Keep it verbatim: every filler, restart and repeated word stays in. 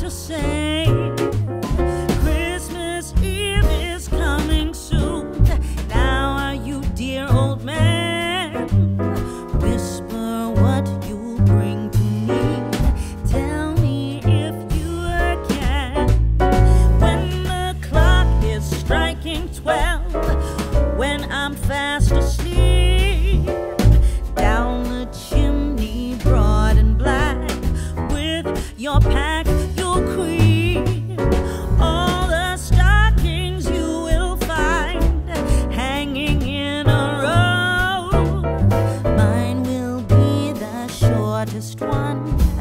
to say. Christmas Eve is coming soon. Now are you, dear old man? Whisper what you bring to me. Tell me if you can. When the clock is striking twelve, when I'm fast asleep, down the chimney broad and black, with your pack you'll creep. All the stockings you will find hanging in a row. Mine will be the shortest one.